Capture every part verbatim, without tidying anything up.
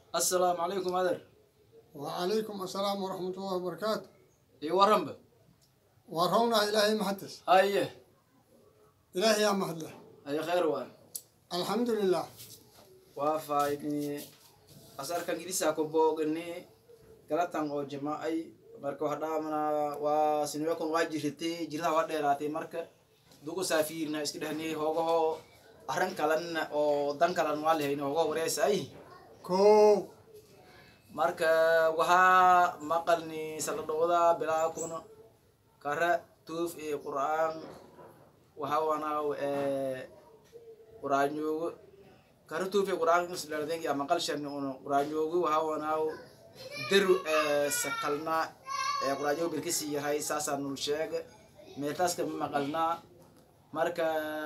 السلام عليكم أدر. وعليكم السلام ورحمة الله وبركاته. إيه ورمب. ورهونا إلهي محدث. أيه. إلهي يا محدث. أيه خير وان. الحمد لله. وافا إني أسأل كان جلسة كوبو إني كلاتان أو جماعة مركو هذا منا وسنويكم واجرتي جرها وده راتي مركا دوكو سافيرنا إسكده هني هو هو أهرن كلام أو دان كلام والله هني هو وريس أي. كو. marka waxa maqalni saladooda bilaa kuna kara tuuf ee quraan waxa wana ee quraanyo kara tuuf ee quraan isleeyahay ya maqal shan oo quraanyo waxa wana dir ee sakalna ee quraanyo birkisi yahay saasan uu sheegay meetaas ka maqalna marka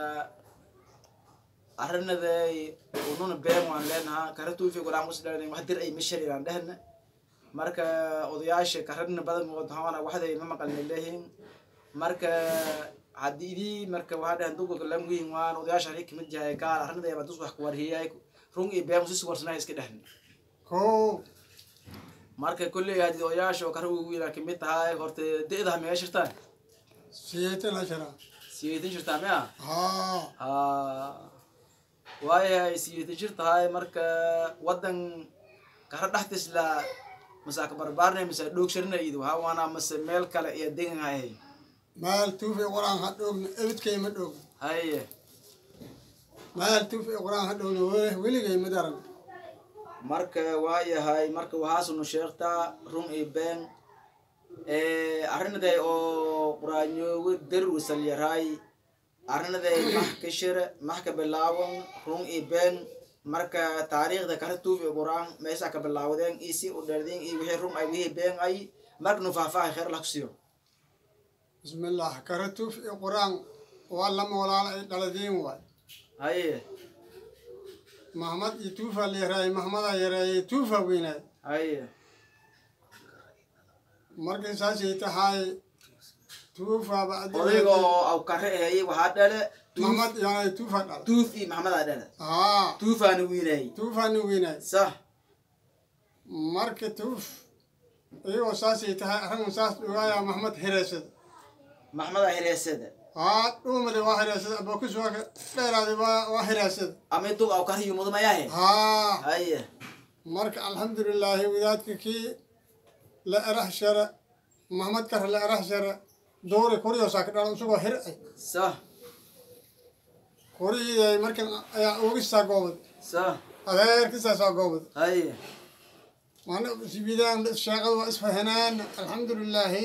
arrinadey ununa been waan leenahay karatu fi quraan muslimin wax dir ay mishariiraan dhahna marka odayaasha karadna badan oo tawana waxday ma maqalna leeyihiin marka hadii marka waxa dugo la muhiim waan odayaasha ay kamid yahay ka arrinadey baa dus wax ku warhiyay run iyo been si warsana iska dhahna ko marka kulli hadii odayaasha karu wiila kamid tahay horta deedaha meeshirtaan siyeetan ashara siyeetan shirtaan ma ha ha waaye siyeetan shirtahay marka wadan ka dhaxtis la masaaka barbaarnay masa dhoogshirna iido waxa wana masa meel kale iyo deegan hay maal tuufi quraan ha dhoogna ebidkay ma dhoog haye maal tuufi quraan ha dhoogna weligay ma daran marka waayahay marka waxa sunu sheegta run ee been ee arrinadey oo quraanyo dir wasal yaray arrinadey maxkashir maxka bilaawon run ee been marka taariikhda kala tuuf ee quraan meesha ka bilaawdeen isi u dhalin ee wixii run ay wixii been ay marknu faafaa khayr la xisiyo bismillah kala tuuf ee quraan wala moolaal ay dhaladeen way haye محمد يتوفى اللي راي محمد يراي يتوفى وينه haye مركز ساسي تهاي توفى بعد odaygo aw kare hay waxa dhale محمد يعني توفى دال tuufi maxamed adana اه tuufaan wiinay توفى وينه صح مركز توف ايوه ساسي تهاي رحم ساس ويا محمد هرسد maxamed hireesada اه دوم اللي واحد هرسد ابو كسوه غير هذا واحد هرسد ameedu aw kariyo muduma yahay اه haye مرك الحمد لله وذاتك كي لا راح شرع محمد كره لا راح شرع دوري كوريو ساكت على سوق هر صح كوري مرك يا اوغس ساقوبد صح هذا كيسا ساقوبد haye وانا سيبيدان الشاغل واسفهنان الحمد لله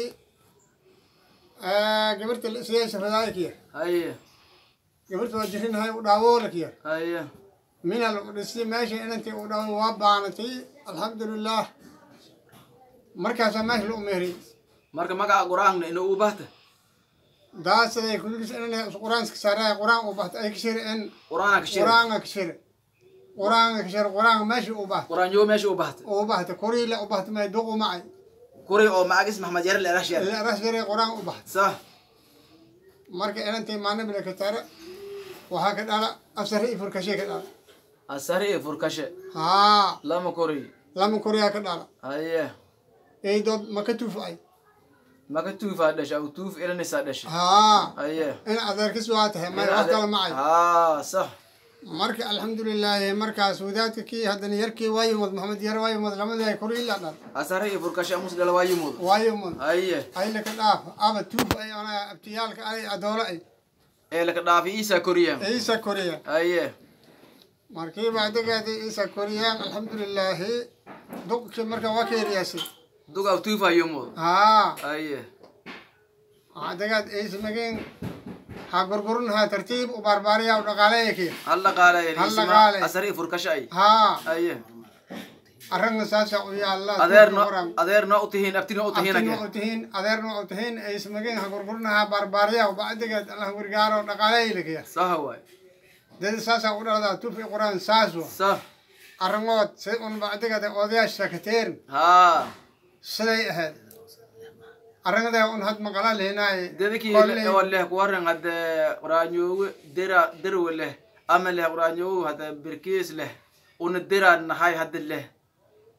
آه قبرت الاسلام شفدايك يا haye قبرت وجهين هاي وداولك يا haye من الاسلام ماشي انت وداول وابانتي الحمد لله مركز ماشي الاميري marka magaca quraanna inuu u baahta داس كل شيء أنا قرآن كسرة قرآن وبحت أي كشير إن quraana ka sheeg قرآن كشير قرآن كشير قرآن ماشي وبحت quraanyo meesha u baahta وبحت كوري لا وبحت ما يدقوا معي kuri oo magis maxamed yar la rashiyay لا راس غير قرآن وبحت صح مرك أنا أنت معنا بلا كتارة وهكذا أنا أسرع فركشة كذا asari furkashe ها lama kuri لما كوري هكذا haye أي دود ما كتوف أي maka tuufa dhashay aw tuuf ilanaysa dhashay ها haye أنا أذكر سواته ما يحصل معي ها صح مرك الحمد لله مركز سودات كي هذا يركي وايمود محمد ير وايمود لما ذا كوري لا asari furkashe musdala waayimud وايمود haye أي لك الآف أبى توف أي أنا ابتيالك أي أدولة أي ee la ka dhaafi isa koriya إيسا كوريا haye مركي بعد كده إيسا كوريا الحمد لله دوك مركا وكير ياسي duga aw tuufa yumud ها haye هذا كده إيس مكين هاقرقرون ها ترتيب وبرباريا ودقالة كي halla qaalay Halla qaalay. asari furkashe ay ها haye أرنغ ساسا ويا الله adeerno adeerno u tihiin abtino u tihiin أتين أتين أديرنا أتين إيس مكين هاقرقرون ها برباريا وبعد كده الله ورجاره ودقالة لك صح waay ده ساسا ولا توفي قرآن ساسو صح أرنغوت سيكون بعد كده أودياش سكتير ها سلي أهل أرنغ ده أن هاد مقالة هنا dadkii walaah ku waran hada quraanyo dira dir walaah ama leh quraanyo hada birkiis leh una dira nahay hada leh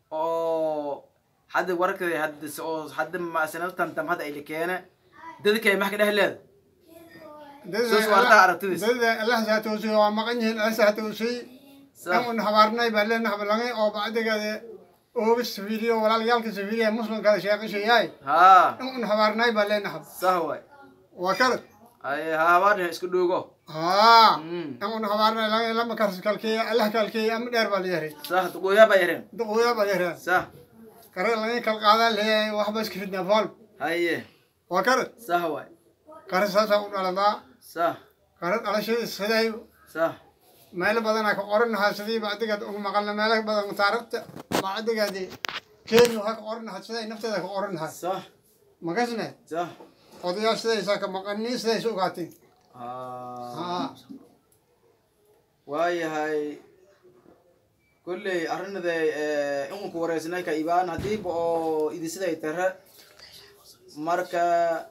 oo hadda warkay hadda oo hadda ma sanadtan tam hadda ay keena dadka ma ka dhahled soo warta aragtidis dadka Allah saatoosi waa maqan yihiin Allah saatoosi aan habarnay baleen habalangay oo baadigaade oo bis video walaaliyalka video muslimka sheeqishay ha aan habarnay baleen hab sahway waa kale ay habarna isku dhuugo ها أنا هبارنا لما لما كرس كالكي الله كالكي أم دير باليري صح دقويا بايرين دقويا باليري صح كرر لنا كالقادة اللي هي واحد بس كفيدنا فول هاي وكرر صح واي كرر ساسا على ما صح كرر على شيء سداي صح ما له بدنا كقرن هالسدي بعد كده أم مقلنا ما له بدنا متعرفت بعد كده كين وهاك قرن هالسدي نفسه كقرن هال صح ما كسنه صح قضية سدي ساك مقنني سدي سوقاتي آه واي هاي كل أرنا ذا إنكم كورسنا كإيبان هديب أو إذا سيدا يتره مركا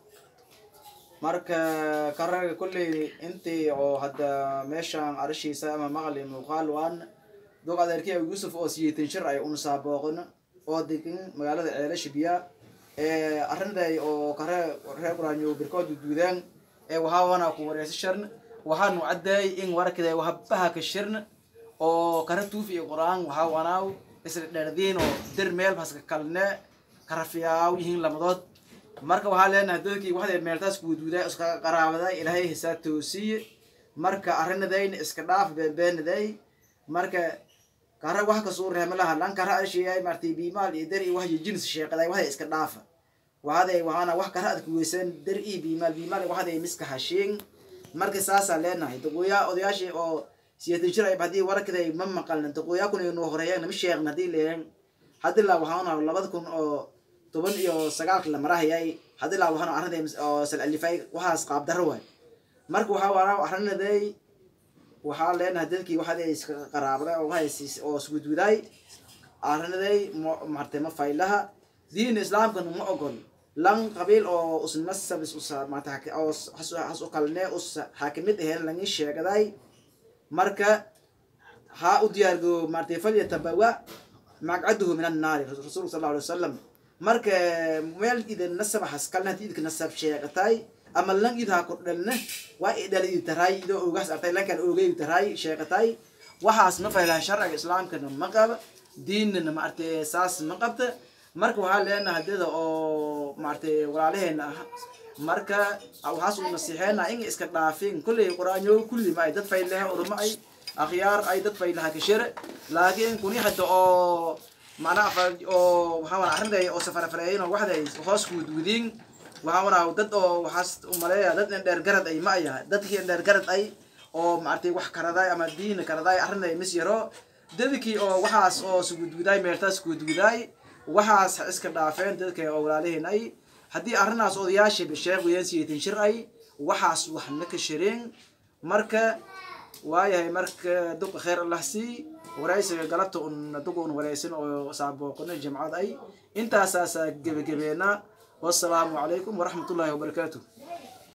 مركا كرر كل أنت أو هذا مشان عرشي سام مغلي مقال وان دوق هذا الكي يوسف أوسي تنشر أي أنصا باقنا أو ديكين مقالة عرش بيا أرنا ذا أو كرر كرر قرانيو بركود دودان وهاوانا كوريس الشرن وهانو عداي إن ورا كده وهبها كالشرن أو كرتو في قرآن وهاواناو إسر دردين أو در ميل بس كلنا كرفياو يهين لمضات مركا وهالنا هدوكي واحد ميلتاس كودودا إسكا قرابدا إلهي حسات توسي مركا أرنا داين إسكداف بين داي مركا كارا واحد كسور رحملها لان كارا أشياء مرتي بيمال يدري واحد جنس شيء كذا واحد إسكداف وهذا وهانا واحد كهاد كويسن درئي بيمال بيمال واحد يمسك هاشين مركز أساسا لنا تقويا أودياشي أو سيتنشر بعدين ورا كذا مم قالنا تقويا كنا ينوهريان مش شيء ندي لين هذا لا وهانا ولا بدكم أو تبون يو سجاك لما راح جاي هذا لا وهانا عرض أو سل اللي فاي وهاس قاب دروه مركو وهانا وحنا ذي وحال لنا هذلك واحد يس قرابة أو هاي سيس أو سود وداي عرض ذي مرتمة فايلها دين الإسلام كانوا ما أقول لان قبيل أو أس الناس بس أس ما تحك أو حس حس أقلنا أس حاكمية هن لاني الشيء كذاي مركا ها أديارجو مرتفل يتبوا مقعده من النار الرسول صلى الله عليه وسلم مركا ميل إذا النسب حس كلنا تيجي النسب شيء كتاي أما لان إذا كنا وإذا اللي تراي إذا أوجس أتاي لان كان أوجي تراي شيء كتاي وحاس نفعل شرع الإسلام كنا مقاب دين ما أرتي أساس مقابته marka waxa leena hadida oo maartay walaalaheena marka waxa soo nasiixeena in iska dhaafin kulli quraanyo kulli ma ay dad faylaha oo ma ay akhyaar ay dad faylaha ka shir laakiin kuni hadda oo macna oo waxa wana arrinday oo safar farayeen oo waxday hoos ku duudin waxa wana dad oo waxa u maleeya dad dheer garad ay ma ay dadkii dheer garad ay oo maartay wax karaday ama diin karaday arrinday mis yaro dadkii oo waxaas oo sugu duuday meeltaas ku duuday waxaas iska dhaafeen dadka awlaalaheena ay hadii arinaas odayaasha bisheeg weeyaan siyeetin shir ay waxaas wax ma ka shireen marka waayahay marka duq khair allah si waraysiga galabta un duqoon waraysan oo saabooqna jamcad ay intaas aasa gabagabeena wassalaamu alaykum wa rahmatullahi wa barakatuh